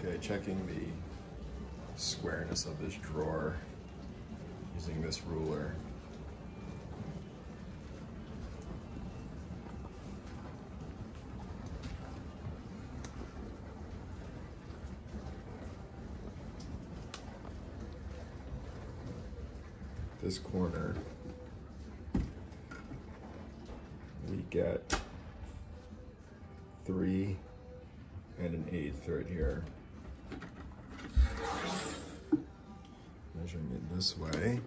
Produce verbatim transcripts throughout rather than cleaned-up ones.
Okay, checking the squareness of this drawer using this ruler. This corner, we get three and an eighth right here. Measuring it this way.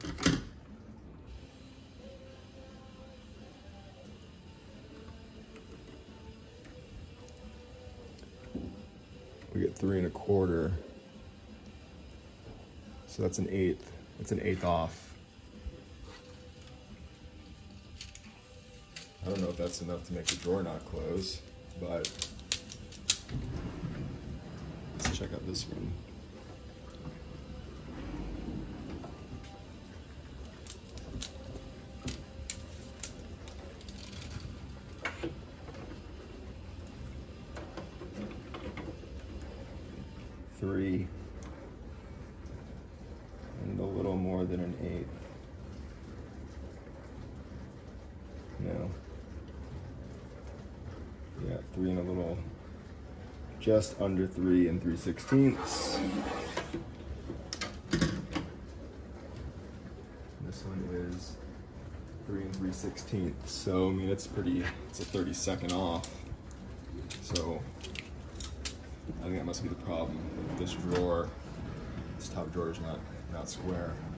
We get three and a quarter. So that's an eighth. That's an eighth off. I don't know if that's enough to make the drawer not close, but let's check out this one. Three and a little more than an eighth. No. Yeah, three and a little, just under three and three sixteenths. This one is three and three sixteenths. So I mean, it's pretty. It's a thirty second off. So I think that must be the problem. This drawer, this top drawer is not not square.